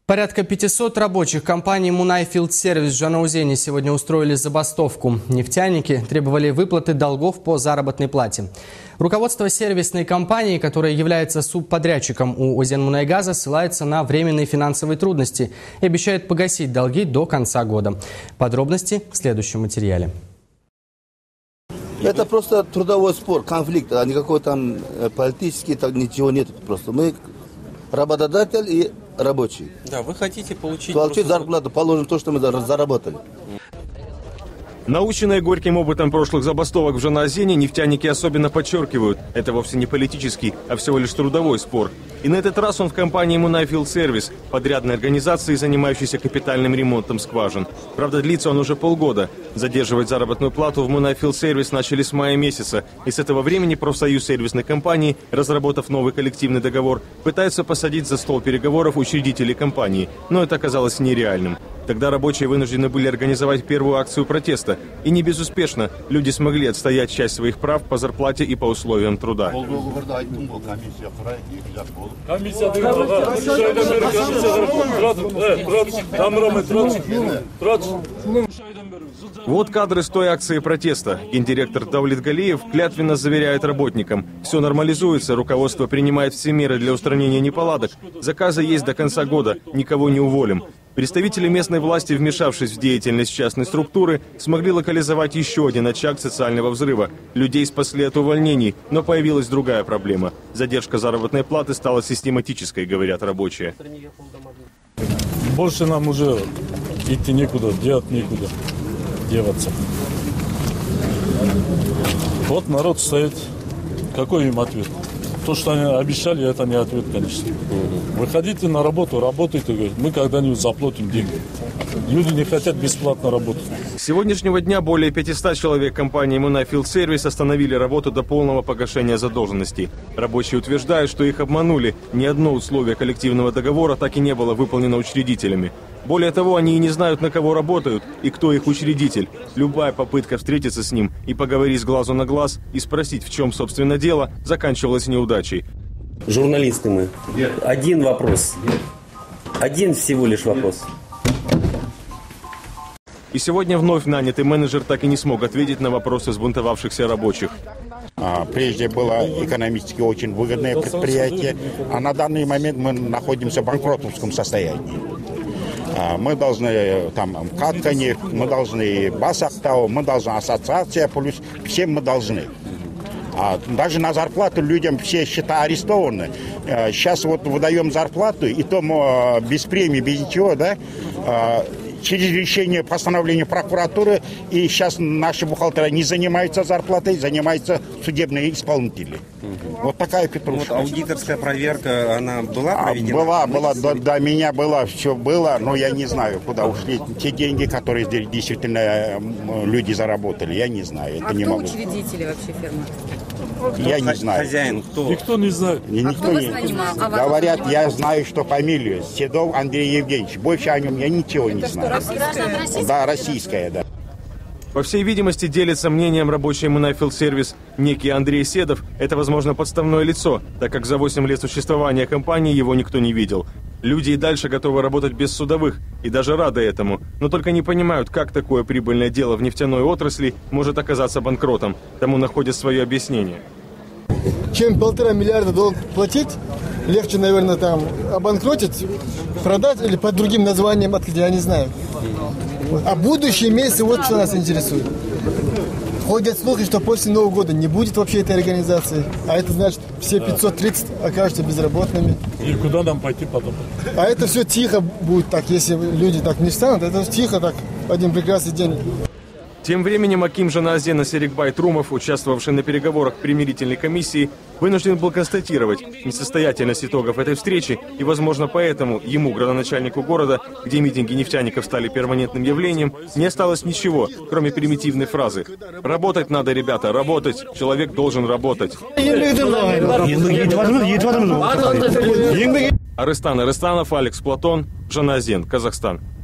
Порядка 500 рабочих компании «Мунайфилдсервис» в Жанаузене сегодня устроили забастовку. Нефтяники требовали выплаты долгов по заработной плате. Руководство сервисной компании, которая является субподрядчиком у Озенмунайгаза, ссылается на временные финансовые трудности и обещает погасить долги до конца года. Подробности в следующем материале. Это просто трудовой спор, конфликт, а никакой там политический, так ничего нет. Просто мы работодатель и рабочий. Да, вы хотите получить зарплату, положим то, что мы заработали. Наученные горьким опытом прошлых забастовок в Жанаозене, нефтяники особенно подчеркивают, это вовсе не политический, а всего лишь трудовой спор. И на этот раз он в компании «Мунайфилдсервис», подрядной организации, занимающейся капитальным ремонтом скважин. Правда, длится он уже полгода. Задерживать заработную плату в «Мунайфилдсервис» начали с мая месяца. И с этого времени профсоюз сервисной компании, разработав новый коллективный договор, пытается посадить за стол переговоров учредителей компании. Но это оказалось нереальным. Тогда рабочие вынуждены были организовать первую акцию протеста. И не безуспешно. Люди смогли отстоять часть своих прав по зарплате и по условиям труда. Вот кадры с той акции протеста. Гендиректор Давлет Галиев клятвенно заверяет работникам: все нормализуется, руководство принимает все меры для устранения неполадок. Заказы есть до конца года, никого не уволим. Представители местной власти, вмешавшись в деятельность частной структуры, смогли локализовать еще один очаг социального взрыва. Людей спасли от увольнений, но появилась другая проблема. Задержка заработной платы стала систематической, говорят рабочие. Больше нам уже идти некуда, делать некуда, деваться. Вот народ стоит. Какой им ответ? То, что они обещали, это не ответ, конечно. Выходите на работу, работайте, мы когда-нибудь заплатим деньги. Люди не хотят бесплатно работать. С сегодняшнего дня более 500 человек компании «Мунайфилдсервис» остановили работу до полного погашения задолженностей. Рабочие утверждают, что их обманули. Ни одно условие коллективного договора так и не было выполнено учредителями. Более того, они и не знают, на кого работают и кто их учредитель. Любая попытка встретиться с ним и поговорить с глазу на глаз и спросить, в чем, собственно, дело, заканчивалась неудачей. Журналисты мы. Один вопрос. Один всего лишь вопрос. И сегодня вновь нанятый менеджер так и не смог ответить на вопросы взбунтовавшихся рабочих. Прежде было экономически очень выгодное предприятие, а на данный момент мы находимся в банкротовском состоянии. Мы должны там Каткани, мы должны Басахтау, мы должны ассоциация, плюс всем мы должны. Даже на зарплату людям все счета арестованы. Сейчас вот выдаем зарплату, и то без премии, без ничего, да, через решение постановления прокуратуры, и сейчас наши бухгалтеры не занимаются зарплатой, занимаются судебные исполнители. Вот такая петрушка. Вот аудиторская проверка, она была проведена? Была, до меня было, все было, но я не знаю, куда ушли те деньги, которые здесь действительно люди заработали, я не знаю. Это не могу. Учредители вообще фирмы? Я не знаю. Хозяин кто? Никто не знает. Никто не знает. Говорят, я знаю, что фамилию. Седов Андрей Евгеньевич. Больше о нем я ничего не знаю. Российская? Да, российская, да. По всей видимости, делится мнением рабочий «Мунайфилдсервис» некий Андрей Седов. Это, возможно, подставное лицо, так как за 8 лет существования компании его никто не видел. Люди и дальше готовы работать без судовых, и даже рады этому, но только не понимают, как такое прибыльное дело в нефтяной отрасли может оказаться банкротом. Тому находят свое объяснение. Чем 1,5 миллиарда долг платить, легче, наверное, там обанкротить, продать или под другим названием открыть, я не знаю. А будущие месяцы, вот что нас интересует. Ходят слухи, что после Нового года не будет вообще этой организации. А это значит, все 530 окажутся безработными. И куда нам пойти потом? А это все тихо будет так, если люди так не встанут. Это тихо так, один прекрасный день. Тем временем аким Жанаозена Серикбай Трумов, участвовавший на переговорах примирительной комиссии, вынужден был констатировать несостоятельность итогов этой встречи, и, возможно, поэтому ему, градоначальнику города, где митинги нефтяников стали перманентным явлением, не осталось ничего, кроме примитивной фразы: «Работать надо, ребята, работать. Человек должен работать». Арыстан Арыстанов, Алекс Платон, Жанаозен, Казахстан.